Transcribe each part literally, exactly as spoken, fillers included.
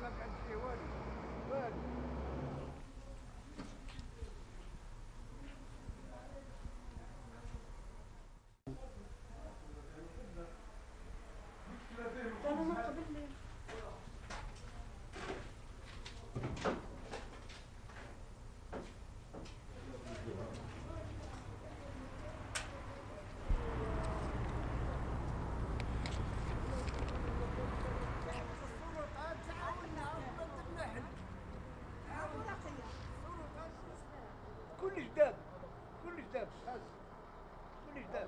كلش داب كلش داب كلش داب.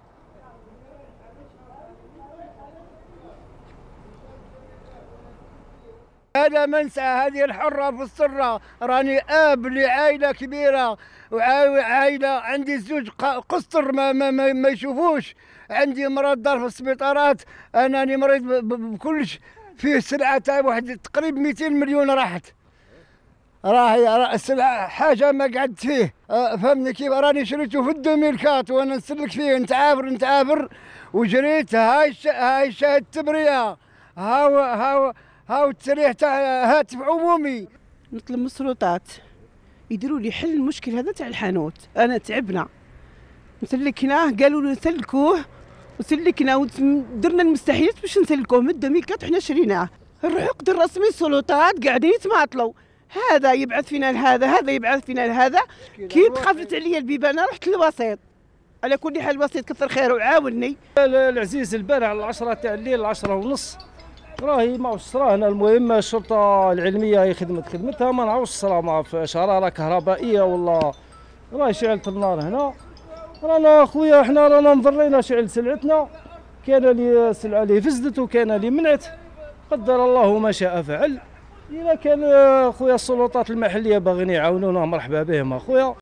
هذا منسى هذه الحرة في السرة، راني اب لعائلة كبيرة وعائلة عندي زوج قصر ما, ما, ما, ما يشوفوش، عندي مرض دار في السبيطارات، انني مريض بكلش، فيه سلعة تاع واحد تقريبا مئتين مليون راحت، راهي السلعة حاجة ما قعدت فيه. فهمني كيف؟ راني شريته في الدوميل كات وانا نسلك فيه نتعافر نتعافر وجريت. هاي هاي شاهد تبرية، هاو هاو هاو التريح تاع هاتف عمومي. نطلب من السلطات يديروا لي حل المشكل هذا تاع الحانوت. انا تعبنا نسلكناه، قالوا له نسلكوه وسلكنا ودرنا المستحيل باش نسلكوه من الدوميل كات وحنا شريناه. العقد الرسمي السلطات قاعدين يتماطلوا، هذا يبعث فينا لهذا، هذا يبعث فينا لهذا. كي تخافت عليا البيبانه رحت للوسيط. على كل حال الوسيط كثر خيره وعاوني. العزيز البارح على العشرة تاع الليل العشرة ونص راهي ما عرفتش راهنا. المهم الشرطه العلميه هي خدمت خدمتها، ما نعرفش راه ما في شراره كهربائيه ولا راهي شعلت النار هنا. رانا خويا احنا رانا مضرينا شعل سلعتنا، كان اللي السلعه اللي فسدت وكان اللي منعت، قدر الله ما شاء فعل. إذا كان خويا السلطات المحليه باغيين يعاونونا مرحبا بهم اخويا.